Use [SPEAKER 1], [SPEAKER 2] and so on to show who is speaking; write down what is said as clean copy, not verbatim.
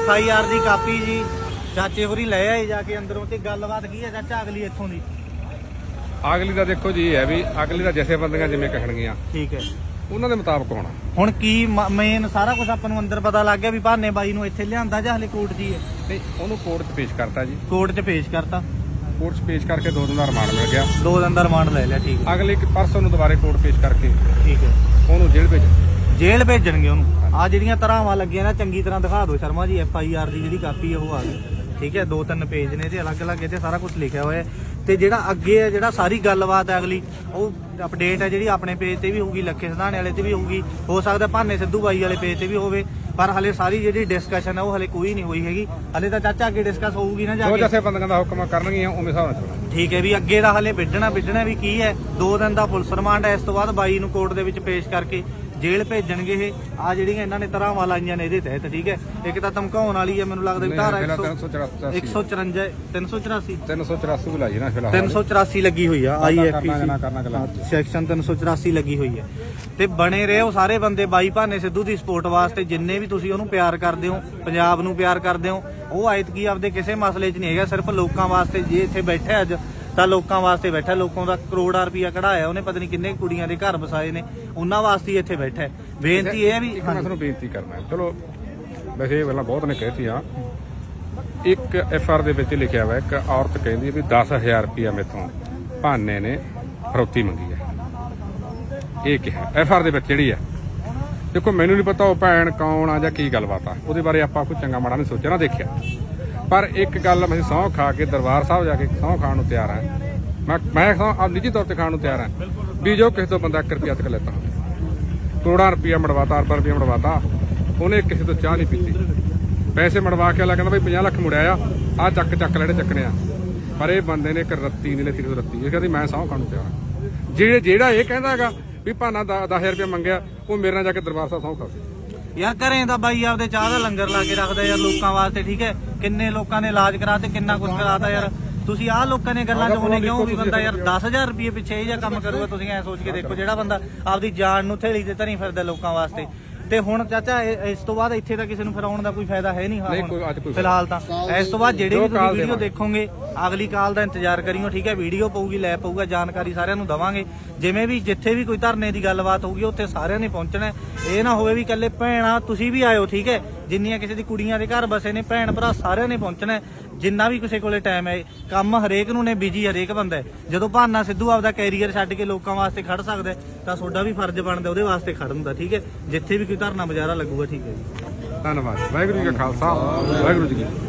[SPEAKER 1] FIR ਦੀ copy ਜੀ ਚਾਚੇ ਹੋਰੀ ਲੈ ਆਏ जाके अंदरों ते गलबात की है चाचा अगली इत्थों दी?
[SPEAKER 2] अगली दा देखो जी है भी अगली दा जथेबंदियां जिवें कहणगीਆਂ
[SPEAKER 1] ठीक है
[SPEAKER 2] ਉਹਨਾਂ ਦੇ ਮੁਤਾਬਕ ਹੋਣਾ।
[SPEAKER 1] ਹੁਣ ਕੀ ਮੇਨ ਸਾਰਾ ਕੁਝ ਆਪਾਂ ਨੂੰ ਅੰਦਰ ਪਤਾ ਲੱਗ ਗਿਆ ਵੀ ਭਾਨੇ ਬਾਈ ਨੂੰ ਇੱਥੇ ਲਿਆਂਦਾ ਜਾਂ ਹਲੇ ਕੋਰਟ 'ਚ ਹੀ ਹੈ?
[SPEAKER 2] ਨਹੀਂ ਉਹਨੂੰ ਕੋਰਟ 'ਚ ਪੇਸ਼ ਕਰਤਾ ਜੀ।
[SPEAKER 1] ਕੋਰਟ 'ਚ ਪੇਸ਼ ਕਰਤਾ।
[SPEAKER 2] ਕੋਰਟ 'ਚ ਪੇਸ਼ ਕਰਕੇ 2 ਦਿਨ ਦਾ ਰਿਮਾਂਡ ਮਿਲ ਗਿਆ।
[SPEAKER 1] 2 ਦਿਨ ਦਾ ਰਿਮਾਂਡ ਲੈ ਲਿਆ ਠੀਕ ਹੈ।
[SPEAKER 2] ਅਗਲੇ ਪਰਸੋਂ ਨੂੰ ਦੁਬਾਰੇ ਕੋਰਟ ਪੇਸ਼ ਕਰਕੇ
[SPEAKER 1] ਠੀਕ ਹੈ
[SPEAKER 2] ਉਹਨੂੰ ਜੇਲ੍ਹ
[SPEAKER 1] ਭੇਜਣਗੇ ਉਹਨੂੰ। ਆ ਜਿਹੜੀਆਂ ਧਾਰਾਵਾਂ ਲੱਗੀਆਂ ਨਾ ਚੰਗੀ ਤਰ੍ਹਾਂ ਦਿਖਾ ਦਿਓ ਸ਼ਰਮਾ ਜੀ। FIR ਦੀ ਜਿਹੜੀ ਕਾਪੀ ਹੈ ਉਹ ਆ ਗਈ ਠੀਕ ਹੈ। 2-3 ਪੇਜ ਨੇ ਤੇ ਅਲੱਗ-ਅਲੱਗ ਇਹਦੇ ਸਾਰਾ ਕੁਝ ਲਿਖਿਆ ਹੋਇਆ ਤੇ ਜਿਹੜਾ ਅੱਗੇ ਹੈ ਜਿਹੜਾ ਸਾਰੀ ਗੱਲਬਾਤ ਹੈ ਅਗਲੀ ਉਹ ਅਪਡੇਟ ਹੈ ਜਿਹੜੀ ਆਪਣੇ ਪੇਜ ਤੇ ਵੀ ਹੋਊਗੀ, ਲੱਖੇ ਸਿਧਾਣੇ ਵਾਲੇ ਤੇ ਵੀ ਹੋਊਗੀ, ਹੋ ਸਕਦਾ ਭਾਨੇ ਸਿੱਧੂ ਬਾਈ ਵਾਲੇ ਪੇਜ ਤੇ ਵੀ ਹੋਵੇ, ਪਰ ਹਲੇ ਸਾਰੀ ਜਿਹੜੀ ਡਿਸਕਸ਼ਨ ਹੈ ਉਹ ਹਲੇ ਕੋਈ ਨਹੀਂ ਹੋਈ ਹੈਗੀ। ਹਲੇ ਤਾਂ ਚਾਚਾ ਅੱਗੇ ਡਿਸਕਸ ਹੋਊਗੀ ਨਾ ਜਾ ਕੇ।
[SPEAKER 2] ਜਥੇਬੰਦੀਆਂ ਦਾ ਹੁਕਮ ਕਰਨਗੀਆਂ ਉਵੇਂ ਹਿਸਾਬ ਨਾਲ ਚੱਲਣਾ
[SPEAKER 1] ਠੀਕ ਹੈ ਵੀ ਅੱਗੇ ਦਾ ਹਲੇ ਵਿੱਢਣਾ ਵੀ ਕੀ ਹੈ। 2 ਦਿਨ ਦਾ ਪੁਲਿਸ ਰਿਮਾਂਡ ਹੈ। ਇਸ ਤੋਂ ਬਾਅਦ ਬਾਈ ਨੂੰ ਕੋਰਟ ਦੇ ਵਿੱਚ ਪੇਸ਼ ਕਰਕੇ ਜੇਲ੍ਹ ਭੇਜਣਗੇ ਇਹ। ਆ ਜਿਹੜੀਆਂ ਇਹਨਾਂ ਨੇ ਧਾਰਾਵਾਂ ਲਾਈਆਂ ਨੇ ਇਹਦੇ ਤਹਿਤ ਠੀਕ ਹੈ। ਇੱਕ ਤਾਂ ਧਮਕਾਉਣ ਵਾਲੀ ਹੈ ਮੈਨੂੰ ਲੱਗਦਾ ਵੀ ਧਾਰਾ 154 384
[SPEAKER 2] ਵੀ ਲਾਈ ਨਾ ਫਿਲਹਾਲ
[SPEAKER 1] 384 ਲੱਗੀ ਹੋਈ ਆ IFPC ਸੈਕਸ਼ਨ 384 ਲੱਗੀ ਹੋਈ ਹੈ। ਤੇ ਬਣੇ ਰਹੇ ਉਹ ਸਾਰੇ ਬੰਦੇ ਬਾਈ ਭਾਨੇ ਸਿੱਧੂ ਦੀ ਸਪੋਰਟ ਵਾਸਤੇ ਜਿੰਨੇ ਵੀ ਤੁਸੀਂ ਉਹਨੂੰ ਪਿਆਰ ਕਰਦੇ ਹੋ, ਪੰਜਾਬ ਨੂੰ ਪਿਆਰ ਕਰਦੇ ਹੋ। ਉਹ ਐਤਕੀ ਆਪਦੇ ਕਿਸੇ ਮਸਲੇ 'ਚ ਨਹੀਂ ਹੈਗਾ, ਸਿਰਫ ਲੋਕਾਂ ਵਾਸਤੇ। ਜੇ ਇੱਥੇ ਬੈਠਾ ਅੱਜ ਤਾਂ ਲੋਕਾਂ ਵਾਸਤੇ ਬੈਠਾ। ਲੋਕਾਂ ਦਾ ਕਰੋੜਾਂ ਰੁਪਇਆ ਕਢਾਇਆ ਉਹਨੇ, ਪਤਾ ਨਹੀਂ ਕਿੰਨੇ ਕੁੜੀਆਂ ਦੇ ਘਰ ਵਸਾਏ ਨੇ, ਉਹਨਾਂ ਵਾਸਤੇ ਹੀ ਇੱਥੇ ਬੈਠਾ। ਬੇਨਤੀ ਇਹ ਹੈ ਵੀ
[SPEAKER 2] ਮੈਂ ਤੁਹਾਨੂੰ ਬੇਨਤੀ ਕਰਨਾ ਚਲੋ ਵੈਸੇ ਇਹ ਗੱਲਾਂ ਬਹੁਤ ਨੇ ਕਹਿਤੀਆਂ। ਇੱਕ FR ਦੇ ਵਿੱਚ ਲਿਖਿਆ ਹੋਇਆ ਇੱਕ ਔਰਤ ਕਹਿੰਦੀ ਵੀ 10,000 ਰੁਪਇਆ ਮੇਥੋਂ ਭਾਨੇ ਨੇ ਫਰੌਤੀ ਮੰਗੀ ਹੈ। ਇਹ ਕਿਹਾ FR ਦੇ ਵਿੱਚ ਜਿਹੜੀ ਆ। ਦੇਖੋ ਮੈਨੂੰ ਨਹੀਂ ਪਤਾ ਉਹ ਭੈਣ ਕੌਣ ਆ ਜਾਂ ਕੀ ਗੱਲਬਾਤ ਆ, ਉਹਦੇ ਬਾਰੇ ਆਪਾਂ ਕੋਈ ਚੰਗਾ ਮਾੜਾ ਨਹੀਂ ਸੋਚਿਆ ਨਾ ਦੇਖਿਆ। ਪਰ ਇੱਕ ਗੱਲ ਮੈਂ ਸਹੁੰ ਖਾ ਕੇ ਦਰਬਾਰ ਸਾਹਿਬ ਜਾ ਕੇ ਸਹੁੰ ਖਾਣ ਨੂੰ ਤਿਆਰ ਹਾਂ। ਮੈਂ ਸਹੁੰ ਨਿੱਜੀ ਤੌਰ ਤੇ ਖਾਣ ਨੂੰ ਤਿਆਰ ਹਾਂ ਵੀ ਜੋ ਕਿਸੇ ਤੋਂ ਬੰਦਾ 1 ਰੁਪਇਆ ਤੱਕ ਲੈਤਾ ਕਰੋੜਾਂ ਰੁਪਇਆ ਮੜਵਾਤਾ, ਅਰਬਾਂ ਰੁਪਇਆ ਮੜਵਾਤਾ, ਉਹਨੇ ਕਿਸੇ ਤੋਂ ਚਾਹ ਨਹੀਂ ਪੀਤੀ। ਪੈਸੇ ਮੜਵਾ ਕੇ ਅਗਲਾ ਕਹਿੰਦਾ ਬਈ 50 ਲੱਖ ਮੁੜਿਆ ਆ ਚੱਕ ਲੈਣੇ ਚੱਕਣੇ ਆ। ਪਰ ਇਹ ਬੰਦੇ ਨੇ ਇੱਕ ਰੱਤੀ ਨਹੀਂ ਲੈਤੀ ਰੱਤੀ। ਇਹ ਕਹਿੰਦੀ ਮੈਂ ਸਹੁੰ ਖਾਣ ਨੂੰ ਤਿਆਰ ਹਾਂ। ਜਿਹੜਾ ਇਹ ਕਹਿੰਦਾ ਹੈਗਾ ਵੀ ਭਾਨਾ 10,000 ਰੁਪਇਆ ਮੰਗਿਆ ਉਹ ਮੇਰੇ ਨਾਲ ਜਾ ਕੇ ਦਰਬਾਰ ਸਾਹਿਬ ਸਹੁੰ ਖਾਵੇ।
[SPEAKER 1] ਯਾਰ ਘਰੇ ਤਾਂ ਬਾਈ ਆਪਦੇ ਚਾਹ ਦਾ ਲੰਗਰ ਲਾ ਕੇ ਰੱਖਦਾ ਯਾਰ ਲੋਕਾਂ ਵਾਸਤੇ ਠੀਕ ਹੈ। ਕਿੰਨੇ ਲੋਕਾਂ ਨੇ ਇਲਾਜ ਕਰਾਤੇ, ਕਿੰਨਾ ਕੁਝ ਕਰਾਤਾ ਯਾਰ। ਤੁਸੀਂ ਆਹ ਲੋਕਾਂ ਨੇ ਗੱਲਾਂ 'ਚ ਹੋਣੇ ਕਿਉਂ ਵੀ ਬੰਦਾ ਯਾਰ 10,000 ਰੁਪਏ ਪਿੱਛੇ ਇਹ ਜਿਹਾ ਕੰਮ ਕਰੂਗਾ। ਤੁਸੀਂ ਐ ਸੋਚ ਕੇ ਦੇਖੋ ਜਿਹੜਾ ਬੰਦਾ ਆਪਦੀ ਜਾਨ ਨੂੰ ਥੇਲੀ ਤੇ ਧਰੀ ਫਿਰਦਾ ਲੋਕਾਂ ਵਾਸਤੇ। ਤੇ ਹੁਣ ਚਾਚਾ ਇਸ ਤੋਂ ਬਾਅਦ ਇੱਥੇ ਤਾਂ ਕਿਸੇ ਨੂੰ ਫਰਾਉਣ ਦਾ ਕੋਈ ਫਾਇਦਾ ਹੈ ਨਹੀਂ ਫਿਲਹਾਲ ਤਾਂ। ਇਸ ਤੋਂ ਬਾਅਦ ਜਿਹੜੀ ਵੀ ਤੁਸੀਂ ਵੀਡੀਓ ਦੇਖੋਗੇ ਅਗਲੀ ਕਾਲ ਦਾ ਇੰਤਜ਼ਾਰ ਕਰਿਓ ਠੀਕ ਹੈ। ਵੀਡੀਓ ਪਊਗੀ, ਲੈ ਪਊਗਾ, ਜਾਣਕਾਰੀ ਸਾਰਿਆਂ ਨੂੰ ਦਵਾਂਗੇ। ਜਿਵੇਂ ਵੀ ਜਿੱਥੇ ਵੀ ਕੋਈ ਧਰਨੇ ਦੀ ਗੱਲਬਾਤ ਹੋਊਗੀ ਉੱਥੇ ਸਾਰਿਆਂ ਨੇ ਪਹੁੰਚਣਾ। ਇਹ ਨਾ ਹੋਵੇ ਵੀ ਇਕੱਲੇ ਭੈਣਾਂ ਤੁਸੀਂ ਵੀ ਆਇਓ ਠੀਕ ਹੈ। ਜਿੰਨੀਆਂ ਕਿਸੇ ਦੀ ਕੁੜੀਆਂ ਦੇ ਘਰ ਬਸੇ ਨੇ ਭੈਣ ਭਰਾ ਸਾਰਿਆਂ ਨੇ ਪਹੁੰਚਣਾ। ਜਿੰਨਾ ਵੀ ਕਿਸੇ ਕੋਲੇ ਟਾਈਮ ਹੈ ਕੰਮ ਹਰੇਕ ਨੂੰ ਨੇ ਬਿਜੀ ਹਰੇਕ ਬੰਦਾ। ਜਦੋਂ ਭਾਨਾ ਸਿੱਧੂ ਆਪਦਾ ਕੈਰੀਅਰ ਛੱਡ ਕੇ ਲੋਕਾਂ ਵਾਸਤੇ ਖੜ ਸਕਦਾ ਤਾਂ ਤੁਹਾਡਾ ਵੀ ਫਰਜ਼ ਬਣਦਾ ਉਹਦੇ ਵਾਸਤੇ ਖੜਨ ਦਾ ਠੀਕ ਹੈ। ਜਿੱਥੇ ਵੀ ਕੋਈ ਧਰਨਾ ਮੁਜ਼ਾਹਰਾ ਲੱਗੂਗਾ ਠੀਕ ਹੈ ਜੀ।
[SPEAKER 2] ਧੰਨਵਾਦ। ਵਾਹਿਗੁਰੂ ਜੀ ਕਾ ਖਾਲਸਾ ਵਾਹਿਗੁਰੂ ਜੀ ਕੀ